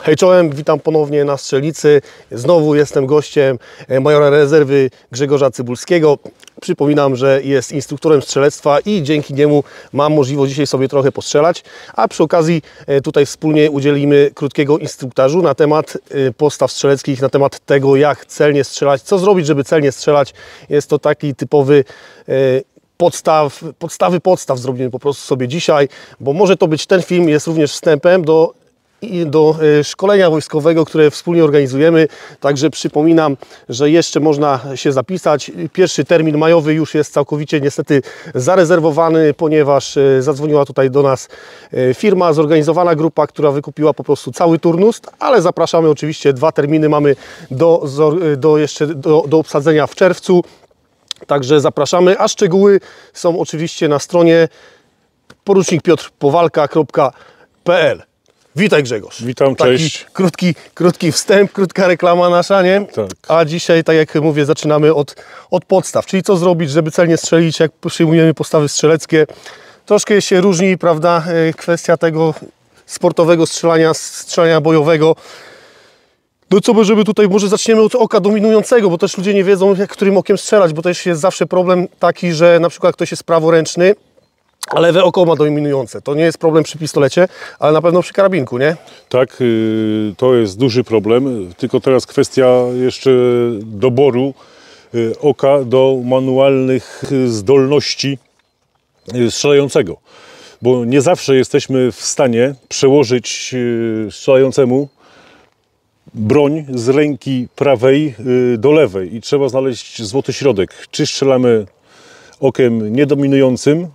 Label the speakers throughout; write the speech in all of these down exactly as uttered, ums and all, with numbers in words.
Speaker 1: Hej czołem, witam ponownie na strzelnicy. Znowu jestem gościem majora rezerwy Grzegorza Cybulskiego. Przypominam, że jest instruktorem strzelectwa i dzięki niemu mam możliwość dzisiaj sobie trochę postrzelać, a przy okazji tutaj wspólnie udzielimy krótkiego instruktażu na temat postaw strzeleckich, na temat tego, jak celnie strzelać, co zrobić, żeby celnie strzelać. Jest to taki typowy podstaw, podstawy podstaw zrobimy po prostu sobie dzisiaj, bo może to być, ten film jest również wstępem do i do szkolenia wojskowego, które wspólnie organizujemy. Także przypominam, że jeszcze można się zapisać. Pierwszy termin majowy już jest całkowicie niestety zarezerwowany, ponieważ zadzwoniła tutaj do nas firma, zorganizowana grupa, która wykupiła po prostu cały turnus, ale zapraszamy oczywiście, dwa terminy mamy do, do jeszcze do, do obsadzenia w czerwcu. Także zapraszamy, a szczegóły są oczywiście na stronie porucznik piotr powalka kropka p l. Witaj Grzegorz.
Speaker 2: Witam,
Speaker 1: Taki
Speaker 2: cześć.
Speaker 1: Krótki, krótki wstęp, krótka reklama nasza, nie?
Speaker 2: Tak.
Speaker 1: A dzisiaj, tak jak mówię, zaczynamy od, od podstaw, czyli co zrobić, żeby celnie strzelić, jak przyjmujemy postawy strzeleckie. Troszkę się różni, prawda, kwestia tego sportowego strzelania, strzelania bojowego. No co, żeby tutaj może zaczniemy od oka dominującego, bo też ludzie nie wiedzą, jak którym okiem strzelać, bo też jest zawsze problem taki, że na przykład ktoś jest praworęczny, a lewe oko ma dominujące. To nie jest problem przy pistolecie, ale na pewno przy karabinku, nie?
Speaker 2: Tak, yy, to jest duży problem, tylko teraz kwestia jeszcze doboru yy, oka do manualnych zdolności yy, strzelającego. Bo nie zawsze jesteśmy w stanie przełożyć yy, strzelającemu broń z ręki prawej yy, do lewej i trzeba znaleźć złoty środek. Czy strzelamy okiem niedominującym,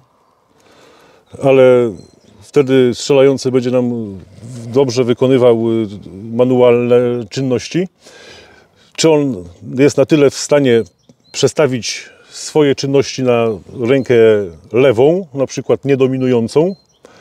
Speaker 2: ale wtedy strzelający będzie nam dobrze wykonywał manualne czynności. Czy on jest na tyle w stanie przestawić swoje czynności na rękę lewą, na przykład niedominującą,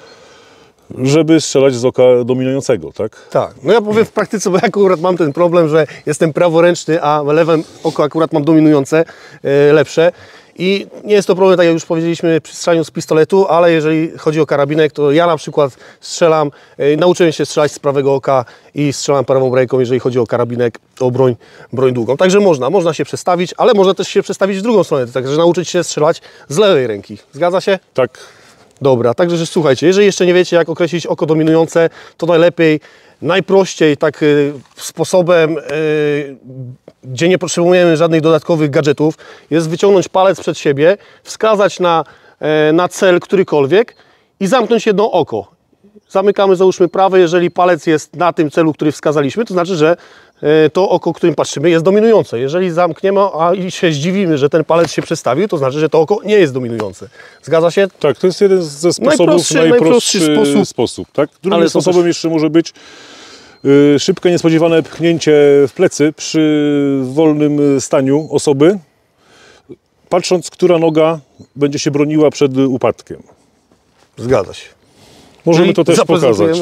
Speaker 2: żeby strzelać z oka dominującego, tak?
Speaker 1: Tak. No ja powiem w praktyce, bo ja akurat mam ten problem, że jestem praworęczny, a lewym oko akurat mam dominujące, yy, lepsze. I nie jest to problem, tak jak już powiedzieliśmy, przy strzelaniu z pistoletu, ale jeżeli chodzi o karabinek, to ja na przykład strzelam, yy, nauczyłem się strzelać z prawego oka i strzelam prawą ręką, jeżeli chodzi o karabinek, o broń, broń długą. Także można, można się przestawić, ale można też się przestawić w drugą stronę, także nauczyć się strzelać z lewej ręki. Zgadza się?
Speaker 2: Tak.
Speaker 1: Dobra, także że słuchajcie, jeżeli jeszcze nie wiecie, jak określić oko dominujące, to najlepiej, najprościej, tak y, sposobem, y, gdzie nie potrzebujemy żadnych dodatkowych gadżetów, jest wyciągnąć palec przed siebie, wskazać na, y, na cel którykolwiek i zamknąć jedno oko. Zamykamy, załóżmy prawe, jeżeli palec jest na tym celu, który wskazaliśmy, to znaczy, że y, to oko, którym patrzymy, jest dominujące. Jeżeli zamkniemy, a i się zdziwimy, że ten palec się przestawił, to znaczy, że to oko nie jest dominujące. Zgadza się?
Speaker 2: Tak, to jest jeden ze sposobów,
Speaker 1: Najprostszy,
Speaker 2: najprostszy,
Speaker 1: najprostszy sposób.
Speaker 2: sposób tak? Drugim
Speaker 1: Ale
Speaker 2: sposobem
Speaker 1: też...
Speaker 2: jeszcze może być y, szybkie, niespodziewane pchnięcie w plecy przy wolnym staniu osoby, patrząc, która noga będzie się broniła przed upadkiem.
Speaker 1: Zgadza się.
Speaker 2: Możemy
Speaker 1: Czyli
Speaker 2: to też pokazać.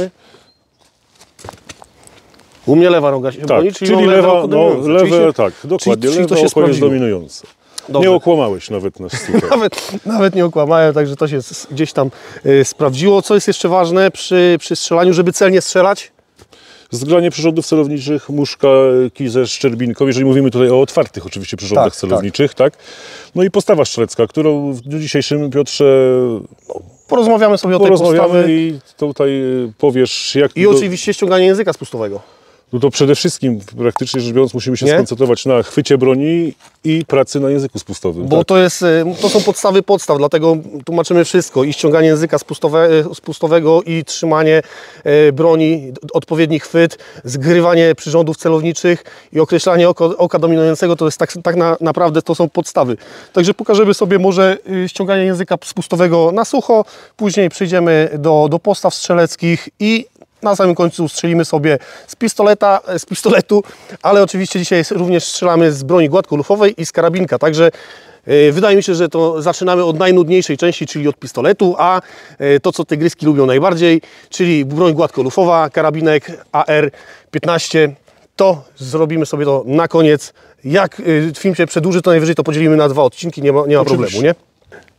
Speaker 1: U mnie lewa noga się
Speaker 2: Tak,
Speaker 1: broni,
Speaker 2: czyli, czyli lewa, no, lewe, tak, dokładnie,
Speaker 1: czyli, czyli to
Speaker 2: lewe
Speaker 1: się
Speaker 2: oko jest
Speaker 1: sprawdziło.
Speaker 2: dominujące.
Speaker 1: Dobrze.
Speaker 2: Nie okłamałeś nawet nas tutaj.
Speaker 1: nawet, nawet nie okłamałem, także to się gdzieś tam y, sprawdziło. Co jest jeszcze ważne przy, przy strzelaniu, żeby celnie strzelać?
Speaker 2: Zgranie przyrządów celowniczych, muszka, kij ze szczerbinką, jeżeli mówimy tutaj o otwartych oczywiście przyrządach
Speaker 1: tak,
Speaker 2: celowniczych, tak. tak? No i postawa strzelecka, którą w dniu dzisiejszym, Piotrze,
Speaker 1: no, porozmawiamy sobie o tej
Speaker 2: porozmawiamy
Speaker 1: postawie.
Speaker 2: I tutaj powiesz, jak...
Speaker 1: I
Speaker 2: do...
Speaker 1: oczywiście ściąganie języka spustowego.
Speaker 2: No to przede wszystkim, praktycznie rzecz biorąc, musimy się
Speaker 1: Nie?
Speaker 2: skoncentrować na chwycie broni i pracy na języku spustowym.
Speaker 1: Bo
Speaker 2: tak?
Speaker 1: to, jest, to są podstawy podstaw, dlatego tłumaczymy wszystko. I ściąganie języka spustowe, spustowego, i trzymanie broni, odpowiedni chwyt, zgrywanie przyrządów celowniczych i określanie oko, oka dominującego, to jest tak, tak na, naprawdę to są podstawy. Także pokażemy sobie może ściąganie języka spustowego na sucho, później przejdziemy do, do postaw strzeleckich i na samym końcu strzelimy sobie z pistoleta, z pistoletu, ale oczywiście dzisiaj również strzelamy z broni gładkolufowej i z karabinka, także yy, wydaje mi się, że to zaczynamy od najnudniejszej części, czyli od pistoletu, a yy, to, co tygryski lubią najbardziej, czyli broń gładkolufowa, karabinek A R piętnaście, to zrobimy sobie to na koniec. Jak yy, film się przedłuży, to najwyżej to podzielimy na dwa odcinki, nie ma, nie ma problemu, nie?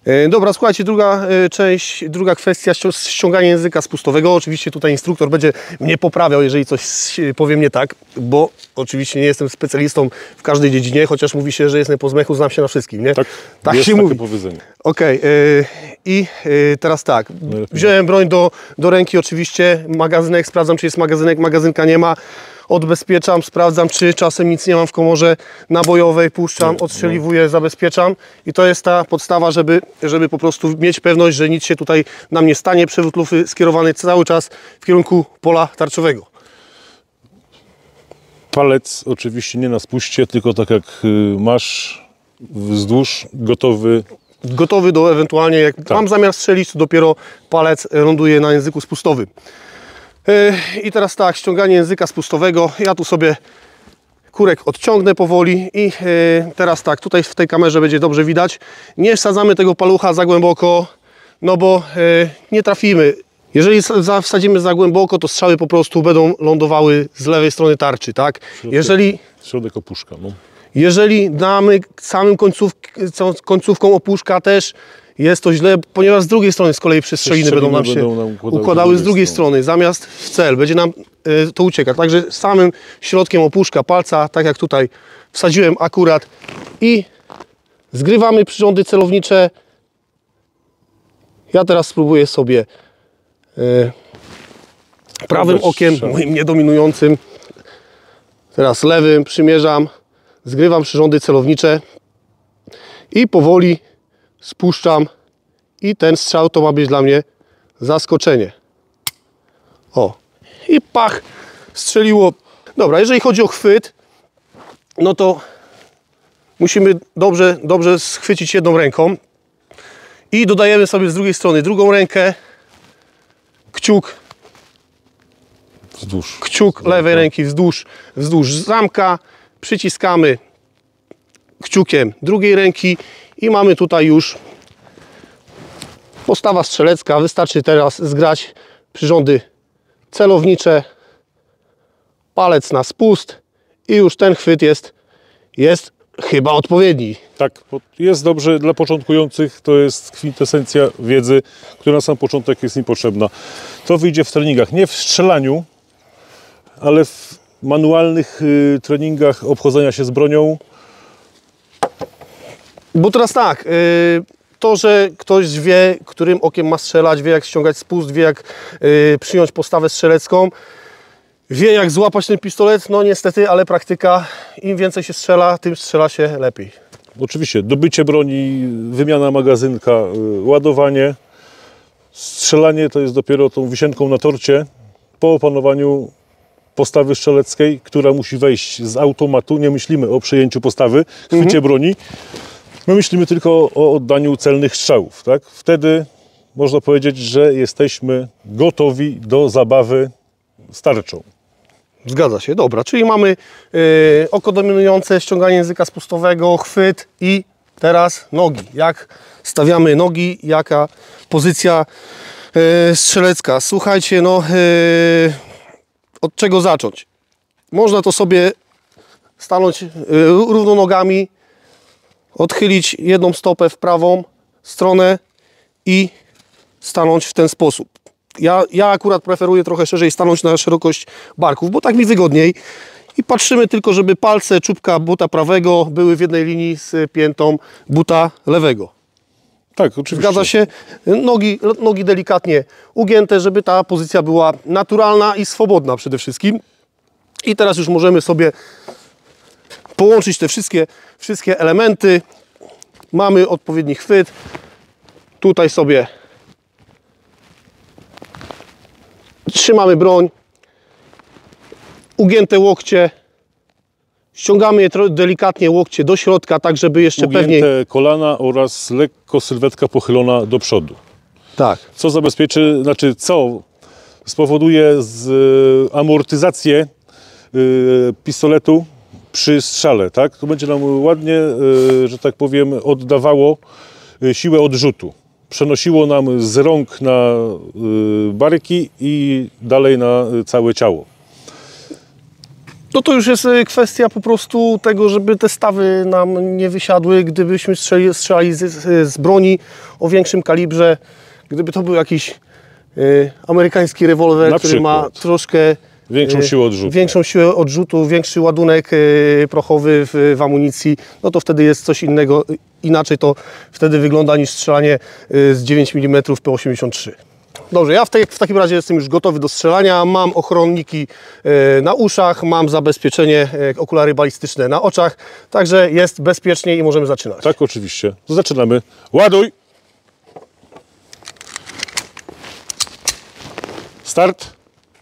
Speaker 1: E, Dobra, słuchajcie, druga e, część, druga kwestia, ścią- ściąganie języka spustowego. Oczywiście tutaj instruktor będzie mnie poprawiał, jeżeli coś e, powiem nie tak, bo oczywiście nie jestem specjalistą w każdej dziedzinie, chociaż mówi się, że jestem po zmechu, znam się na wszystkim, nie?
Speaker 2: Tak,
Speaker 1: tak
Speaker 2: jest
Speaker 1: się
Speaker 2: takie
Speaker 1: mówi.
Speaker 2: powiedzenie.
Speaker 1: Okej, e, i e, teraz tak, wziąłem broń do, do ręki oczywiście, magazynek, sprawdzam, czy jest magazynek, magazynka nie ma. Odbezpieczam, sprawdzam, czy czasem nic nie mam w komorze nabojowej, puszczam, odstrzeliwuję, zabezpieczam i to jest ta podstawa, żeby, żeby po prostu mieć pewność, że nic się tutaj nam nie stanie. Przewód lufy skierowany cały czas w kierunku pola tarczowego.
Speaker 2: Palec oczywiście nie na spuście, tylko tak jak y, masz wzdłuż, gotowy.
Speaker 1: Gotowy do ewentualnie, jak
Speaker 2: Tak.
Speaker 1: mam zamiar strzelić, to dopiero palec ląduje na języku spustowym. Yy, I teraz tak, ściąganie języka spustowego. Ja tu sobie kurek odciągnę powoli i yy, teraz tak, tutaj w tej kamerze będzie dobrze widać. Nie wsadzamy tego palucha za głęboko, no bo yy, nie trafimy. Jeżeli za- wsadzimy za głęboko, to strzały po prostu będą lądowały z lewej strony tarczy, tak? Jeżeli
Speaker 2: Środek opuszka. No.
Speaker 1: Jeżeli damy samym końców, końcówką opuszka też, jest to źle, ponieważ z drugiej strony z kolei przestrzeliny
Speaker 2: Strzeliny
Speaker 1: będą nam się
Speaker 2: będą nam układały
Speaker 1: układały z drugiej strony, zamiast w cel. Będzie nam y, to uciekać. Także samym środkiem opuszka palca, tak jak tutaj wsadziłem akurat i zgrywamy przyrządy celownicze. Ja teraz spróbuję sobie y, prawym
Speaker 2: Oddać
Speaker 1: okiem,
Speaker 2: strzał.
Speaker 1: moim niedominującym, teraz lewym przymierzam, zgrywam przyrządy celownicze i powoli spuszczam i ten strzał to ma być dla mnie zaskoczenie. O, i pach, strzeliło. Dobra, jeżeli chodzi o chwyt, no to musimy dobrze, dobrze schwycić jedną ręką i dodajemy sobie z drugiej strony drugą rękę, kciuk,
Speaker 2: Wzdłuż.
Speaker 1: kciuk lewej ręki wzdłuż, wzdłuż zamka, przyciskamy kciukiem drugiej ręki i mamy tutaj już postawa strzelecka. Wystarczy teraz zgrać przyrządy celownicze, palec na spust i już ten chwyt jest, jest chyba odpowiedni.
Speaker 2: Tak, bo jest dobrze dla początkujących, to jest kwintesencja wiedzy, która na sam początek jest im potrzebna. To wyjdzie w treningach, nie w strzelaniu, ale w manualnych y, treningach obchodzenia się z bronią.
Speaker 1: Bo teraz tak, yy, to, że ktoś wie, którym okiem ma strzelać, wie jak ściągać spust, wie jak yy, przyjąć postawę strzelecką, wie jak złapać ten pistolet, no niestety, ale praktyka, im więcej się strzela, tym strzela się lepiej.
Speaker 2: Oczywiście dobycie broni, wymiana magazynka, y, ładowanie. Strzelanie to jest dopiero tą wisienką na torcie po opanowaniu postawy strzeleckiej, która musi wejść z automatu. Nie myślimy o przejęciu postawy, chwycie
Speaker 1: Mhm.
Speaker 2: broni. My myślimy tylko o oddaniu celnych strzałów. Tak? Wtedy można powiedzieć, że jesteśmy gotowi do zabawy z tarczą.
Speaker 1: Zgadza się, dobra, czyli mamy yy, oko dominujące, ściąganie języka spustowego, chwyt i teraz nogi. Jak stawiamy nogi, jaka pozycja yy, strzelecka. Słuchajcie, no yy, od czego zacząć? Można to sobie stanąć yy, równo nogami, odchylić jedną stopę w prawą stronę i stanąć w ten sposób. Ja, ja akurat preferuję trochę szerzej stanąć na szerokość barków, bo tak mi wygodniej. I patrzymy tylko, żeby palce czubka buta prawego były w jednej linii z piętą buta lewego.
Speaker 2: Tak, oczywiście.
Speaker 1: Zgadza się? Nogi, nogi delikatnie ugięte, żeby ta pozycja była naturalna i swobodna przede wszystkim. I teraz już możemy sobie połączyć te wszystkie, wszystkie elementy. Mamy odpowiedni chwyt. Tutaj sobie trzymamy broń, ugięte łokcie, ściągamy je delikatnie łokcie do środka, tak żeby jeszcze
Speaker 2: Ugięte
Speaker 1: pewniej...
Speaker 2: kolana oraz lekko sylwetka pochylona do przodu.
Speaker 1: Tak,
Speaker 2: Co zabezpieczy, znaczy co spowoduje z, y, amortyzację y, pistoletu przy strzale, tak? To będzie nam ładnie, y, że tak powiem, oddawało y, siłę odrzutu. Przenosiło nam z rąk na y, barki i dalej na y, całe ciało.
Speaker 1: No to już jest y, kwestia po prostu tego, żeby te stawy nam nie wysiadły, gdybyśmy strzeli, strzelali z, z broni o większym kalibrze, gdyby to był jakiś y, amerykański rewolwer,
Speaker 2: Na
Speaker 1: który ma
Speaker 2: przykład.
Speaker 1: troszkę
Speaker 2: Większą
Speaker 1: y,
Speaker 2: siłę odrzutu.
Speaker 1: większą siłę odrzutu, większy ładunek y, prochowy w, w amunicji, no to wtedy jest coś innego, inaczej to wtedy wygląda niż strzelanie y, z dziewięć milimetrów P osiemdziesiąt trzy. Dobrze, ja w, te, w takim razie jestem już gotowy do strzelania, mam ochronniki e, na uszach, mam zabezpieczenie, e, okulary balistyczne na oczach, także jest bezpiecznie i możemy zaczynać.
Speaker 2: Tak, oczywiście. To zaczynamy. Ładuj! Start!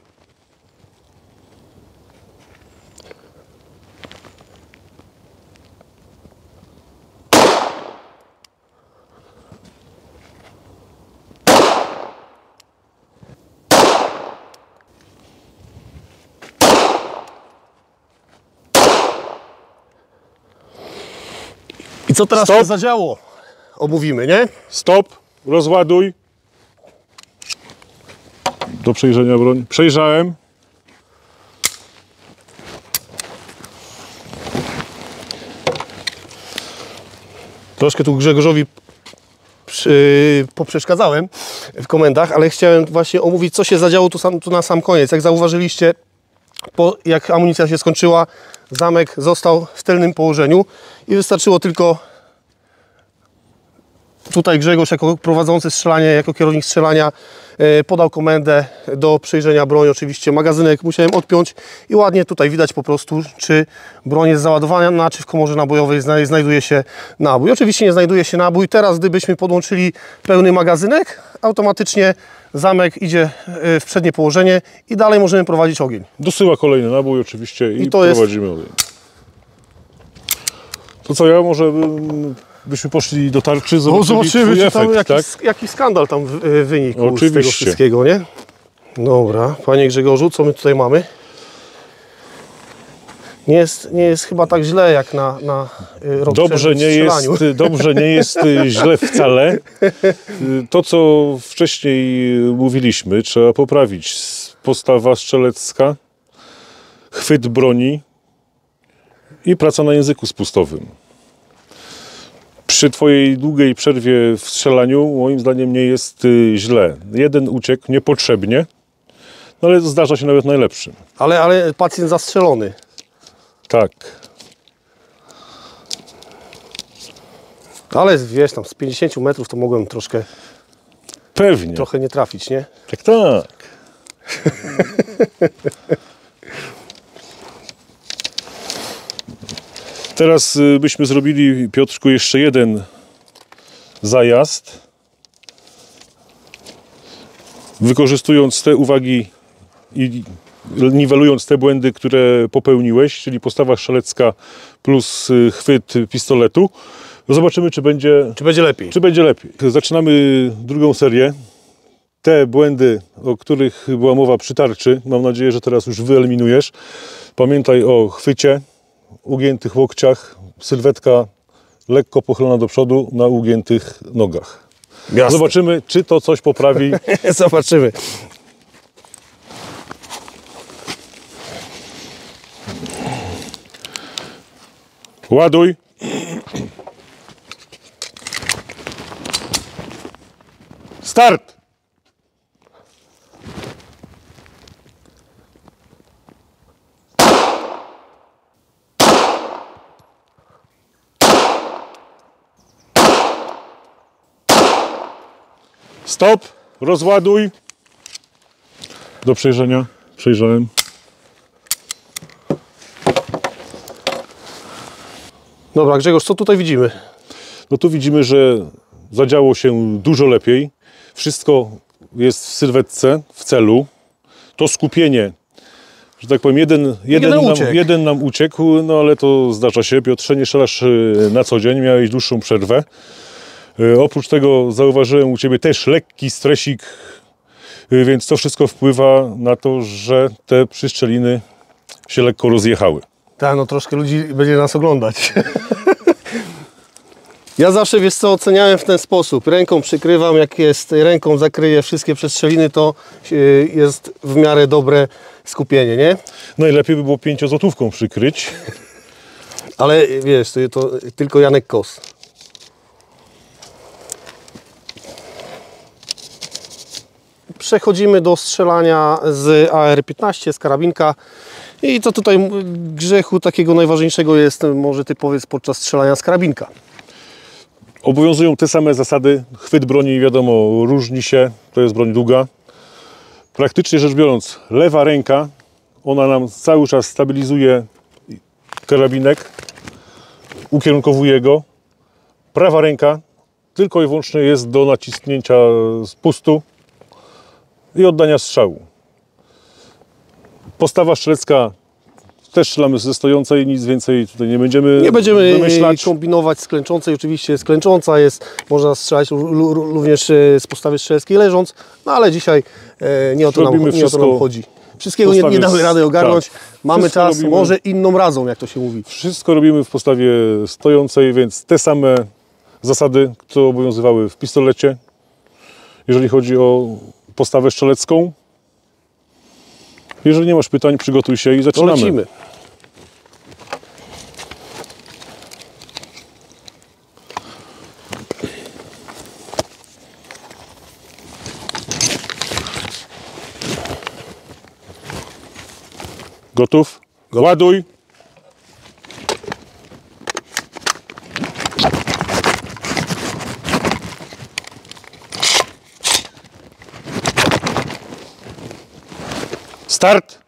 Speaker 1: I co teraz
Speaker 2: Stop.
Speaker 1: się zadziało? Omówimy, nie?
Speaker 2: Stop! Rozładuj! Do przejrzenia broń. Przejrzałem.
Speaker 1: Troszkę tu Grzegorzowi przy, poprzeszkadzałem w komendach, ale chciałem właśnie omówić, co się zadziało tu, sam, tu na sam koniec. Jak zauważyliście, po, jak amunicja się skończyła, zamek został w tylnym położeniu i wystarczyło tylko tutaj Grzegorz jako prowadzący strzelanie, jako kierownik strzelania e, podał komendę do przejrzenia broni. Oczywiście magazynek musiałem odpiąć i ładnie tutaj widać po prostu, czy broń jest załadowana, czy w komorze nabojowej zna, znajduje się nabój. Oczywiście nie znajduje się nabój. Teraz gdybyśmy podłączyli pełny magazynek, automatycznie zamek idzie w przednie położenie i dalej możemy prowadzić ogień.
Speaker 2: Dosyła kolejny nabój oczywiście i,
Speaker 1: I to
Speaker 2: prowadzimy jest... ogień. To co, ja może mm, byśmy poszli do tarczy, zobaczyli
Speaker 1: Zobaczymy, czy tam
Speaker 2: efekt,
Speaker 1: jakiś,
Speaker 2: tak?
Speaker 1: jakiś skandal tam wy- wynikł
Speaker 2: Oczywiście.
Speaker 1: z tego wszystkiego, nie? Dobra, panie Grzegorzu, co my tutaj mamy? Nie jest, nie jest chyba tak źle jak na, na y, rok
Speaker 2: Dobrze
Speaker 1: przerwy w
Speaker 2: nie, jest,
Speaker 1: strzelaniu.
Speaker 2: dobrze nie jest y, źle wcale. Y, To, co wcześniej mówiliśmy, trzeba poprawić. S- Postawa strzelecka, chwyt broni i praca na języku spustowym. Przy twojej długiej przerwie w strzelaniu moim zdaniem nie jest y, źle. Jeden uciekł niepotrzebnie, no ale zdarza się nawet najlepszym.
Speaker 1: Ale, ale pacjent zastrzelony.
Speaker 2: Tak.
Speaker 1: Ale wiesz, tam z pięćdziesięciu metrów to mogłem troszkę,
Speaker 2: Pewnie.
Speaker 1: trochę nie trafić, nie?
Speaker 2: Tak, tak. Teraz y, byśmy zrobili, Piotrku, jeszcze jeden zajazd. Wykorzystując te uwagi i niwelując te błędy, które popełniłeś, czyli postawa strzelecka plus y, chwyt pistoletu, zobaczymy, czy będzie,
Speaker 1: Czy będzie lepiej?
Speaker 2: czy będzie lepiej. Zaczynamy drugą serię. Te błędy, o których była mowa przy tarczy, mam nadzieję, że teraz już wyeliminujesz. Pamiętaj o chwycie, ugiętych łokciach, sylwetka lekko pochylona do przodu na ugiętych nogach.
Speaker 1: Jasne.
Speaker 2: Zobaczymy, czy to coś poprawi.
Speaker 1: Zobaczymy.
Speaker 2: Ładuj. Start! Stop! Rozładuj. Do przejrzenia. Przejrzałem.
Speaker 1: Dobra, Grzegorz, co tutaj widzimy?
Speaker 2: No tu widzimy, że zadziało się dużo lepiej. Wszystko jest w sylwetce, w celu. To skupienie, że tak powiem, jeden, jeden,
Speaker 1: Jeden
Speaker 2: nam,
Speaker 1: uciekł.
Speaker 2: jeden nam uciekł, no ale to zdarza się. Piotrze, nie strzelasz y, na co dzień, miałeś dłuższą przerwę. Y, Oprócz tego zauważyłem u Ciebie też lekki stresik, y, więc to wszystko wpływa na to, że te przystrzeliny się lekko rozjechały.
Speaker 1: Tak, no troszkę ludzi będzie nas oglądać. Ja zawsze, wiesz co, oceniałem w ten sposób. Ręką przykrywam, jak jest ręką zakryję wszystkie przestrzeliny, to jest w miarę dobre skupienie, nie?
Speaker 2: Najlepiej by było pięciozłotówką przykryć.
Speaker 1: Ale wiesz, to, to tylko Janek Kos. Przechodzimy do strzelania z A R piętnaście, z karabinka. I co tutaj grzechu takiego najważniejszego jest, może ty powiedz, podczas strzelania z karabinka?
Speaker 2: Obowiązują te same zasady. Chwyt broni, wiadomo, różni się. To jest broń długa. Praktycznie rzecz biorąc, lewa ręka, ona nam cały czas stabilizuje karabinek, ukierunkowuje go. Prawa ręka tylko i wyłącznie jest do naciśnięcia spustu i oddania strzału. Postawa strzelecka też strzelamy ze stojącej, nic więcej tutaj nie będziemy
Speaker 1: Nie będziemy
Speaker 2: wymyślać.
Speaker 1: kombinować z klęczącej, oczywiście jest klęcząca, jest, można strzelać również z postawy strzeleckiej leżąc, no ale dzisiaj nie o to, nam, nie o to nam chodzi. Wszystkiego nie, nie damy rady ogarnąć, tak. Mamy wszystko czas, robimy, może inną radzą, jak to się mówi.
Speaker 2: Wszystko robimy w postawie stojącej, więc te same zasady, które obowiązywały w pistolecie, jeżeli chodzi o postawę strzelecką. Jeżeli nie masz pytań, przygotuj się i zaczynamy.
Speaker 1: To lecimy.
Speaker 2: Gotów? Gotów. Ładuj. Start.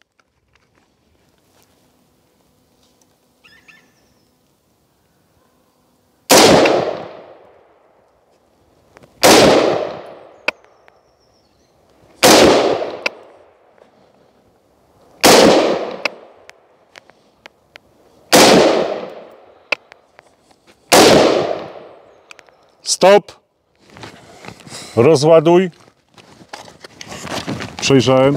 Speaker 2: Stop. Rozładuj. Przejrzałem.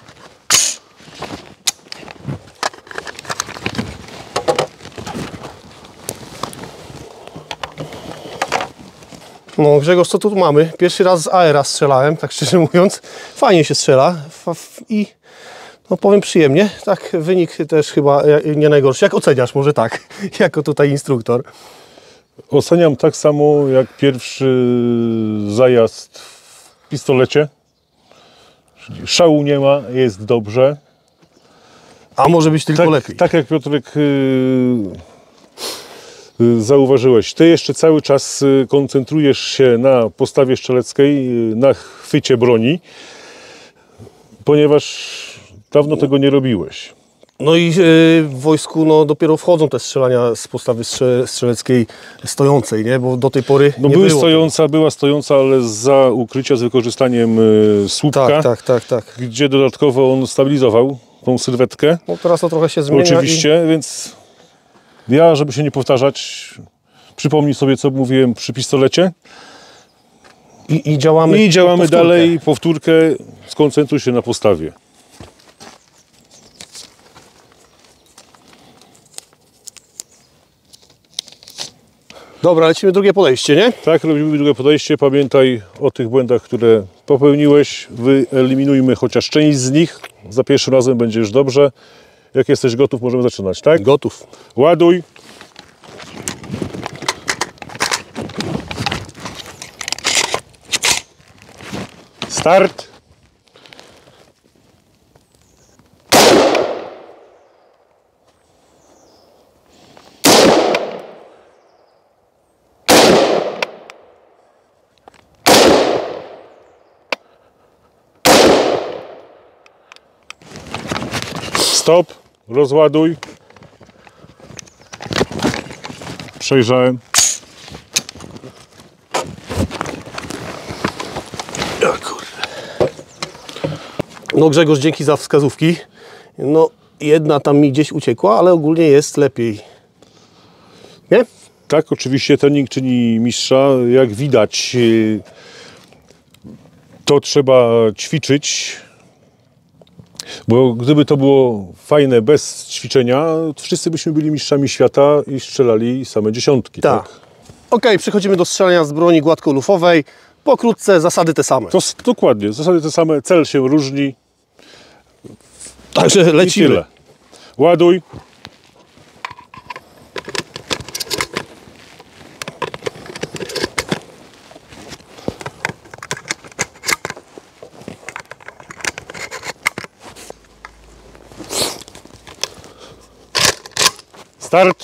Speaker 1: No Grzegorz, co tu mamy? Pierwszy raz z A R a strzelałem, tak szczerze mówiąc. Fajnie się strzela i no powiem przyjemnie. Tak, wynik też chyba nie najgorszy. Jak oceniasz? Może tak, jako tutaj instruktor.
Speaker 2: Oceniam tak samo jak pierwszy zajazd w pistolecie. Szału nie ma, jest dobrze.
Speaker 1: A może być tylko
Speaker 2: tak,
Speaker 1: lepiej.
Speaker 2: Tak jak Piotrek yy, yy, zauważyłeś, ty jeszcze cały czas koncentrujesz się na postawie strzeleckiej, yy, na chwycie broni, ponieważ dawno tego nie robiłeś.
Speaker 1: No i yy, w wojsku no, dopiero wchodzą te strzelania z postawy strze strzeleckiej stojącej, nie? Bo do tej pory
Speaker 2: no
Speaker 1: nie
Speaker 2: były
Speaker 1: było.
Speaker 2: stojąca, była stojąca, ale za ukrycia z wykorzystaniem yy, słupka,
Speaker 1: tak, tak, tak, tak.
Speaker 2: gdzie dodatkowo on stabilizował tą sylwetkę.
Speaker 1: No teraz to trochę się zmienia.
Speaker 2: Oczywiście, i... więc ja, żeby się nie powtarzać, przypomnij sobie, co mówiłem przy pistolecie.
Speaker 1: I, i działamy,
Speaker 2: I działamy
Speaker 1: powtórkę.
Speaker 2: dalej, powtórkę, skoncentruj się na postawie.
Speaker 1: Dobra, lecimy drugie podejście, nie?
Speaker 2: Tak, robimy drugie podejście. Pamiętaj o tych błędach, które popełniłeś. Wyeliminujmy chociaż część z nich. Za pierwszym razem będzie już dobrze. Jak jesteś gotów, możemy zaczynać, tak?
Speaker 1: Gotów.
Speaker 2: Ładuj. Start. Stop, rozładuj. Przejrzałem.
Speaker 1: O kurde. No Grzegorz, dzięki za wskazówki. No jedna tam mi gdzieś uciekła, ale ogólnie jest lepiej. Nie?
Speaker 2: Tak, oczywiście trening czyni mistrza. Jak widać, to trzeba ćwiczyć. Bo gdyby to było fajne bez ćwiczenia, to wszyscy byśmy byli mistrzami świata i strzelali same dziesiątki.
Speaker 1: Tak.
Speaker 2: Tak.
Speaker 1: Ok, przechodzimy do strzelania z broni gładkolufowej. Pokrótce zasady te same.
Speaker 2: To s- dokładnie, zasady te same, cel się różni.
Speaker 1: Także
Speaker 2: I
Speaker 1: lecimy.
Speaker 2: tyle. Ładuj. Start.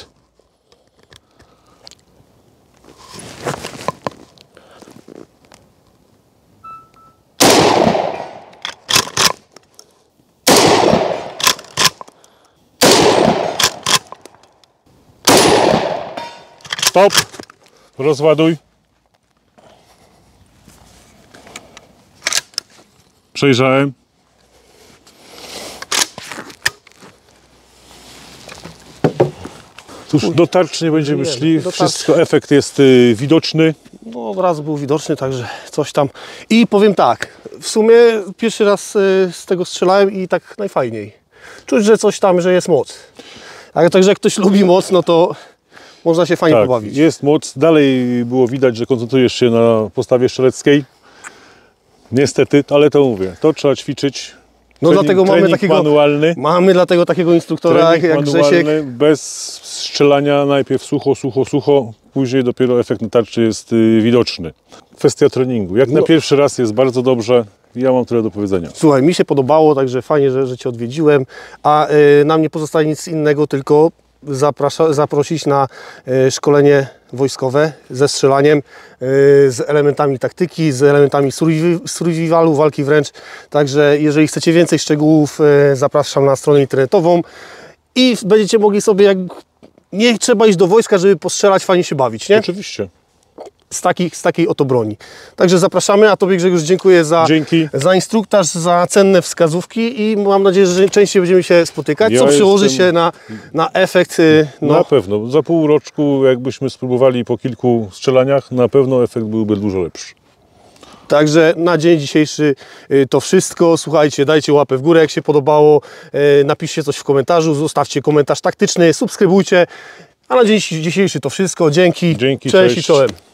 Speaker 2: Stop. Rozładuj. Przejrzałem. Cóż, do tarczy nie będziemy
Speaker 1: Nie,
Speaker 2: szli.
Speaker 1: do tarczy.
Speaker 2: Wszystko, efekt jest y, widoczny.
Speaker 1: No, od razu był widoczny, także coś tam. I powiem tak, w sumie pierwszy raz y, z tego strzelałem i tak najfajniej. Czuć, że coś tam, że jest moc. Tak, także jak ktoś lubi moc, no to można się fajnie
Speaker 2: Tak,
Speaker 1: pobawić.
Speaker 2: jest moc. Dalej było widać, że koncentrujesz się na postawie strzeleckiej. Niestety, ale to mówię, to trzeba ćwiczyć.
Speaker 1: No
Speaker 2: Trening-
Speaker 1: dlatego mamy
Speaker 2: trening
Speaker 1: takiego,
Speaker 2: manualny.
Speaker 1: mamy dlatego takiego instruktora
Speaker 2: Trening
Speaker 1: jak Grzesiek.
Speaker 2: manualny, bez strzelania, najpierw sucho, sucho, sucho, później dopiero efekt na tarczy jest y, widoczny. Kwestia treningu. Jak
Speaker 1: No.
Speaker 2: na pierwszy raz jest bardzo dobrze, ja mam tyle do powiedzenia.
Speaker 1: Słuchaj, mi się podobało, także fajnie, że, że Cię odwiedziłem, a y, nam nie pozostaje nic innego, tylko zaprasza, zaprosić na y, szkolenie wojskowe ze strzelaniem, y, z elementami taktyki, z elementami survi- survivalu, walki wręcz. Także jeżeli chcecie więcej szczegółów, y, zapraszam na stronę internetową i będziecie mogli sobie, jak nie trzeba iść do wojska, żeby postrzelać, fajnie się bawić, nie?
Speaker 2: Oczywiście.
Speaker 1: Z, takich, z takiej oto broni. Także zapraszamy, a Tobie, Grzegorz, dziękuję za,
Speaker 2: Dzięki.
Speaker 1: za instruktaż, za cenne wskazówki i mam nadzieję, że częściej będziemy się spotykać,
Speaker 2: Ja
Speaker 1: co przełoży
Speaker 2: jestem-
Speaker 1: się na, na efekt. y,
Speaker 2: Na
Speaker 1: No,
Speaker 2: pewno. Za pół roczku, jakbyśmy spróbowali po kilku strzelaniach, na pewno efekt byłby dużo lepszy.
Speaker 1: także na dzień dzisiejszy y, to wszystko. Słuchajcie, dajcie łapę w górę, jak się podobało, y, napiszcie coś w komentarzu, zostawcie komentarz taktyczny, subskrybujcie. A na dzień dzisiejszy to wszystko. Dzięki,
Speaker 2: Dzięki,
Speaker 1: cześć,
Speaker 2: cześć.
Speaker 1: i czołem.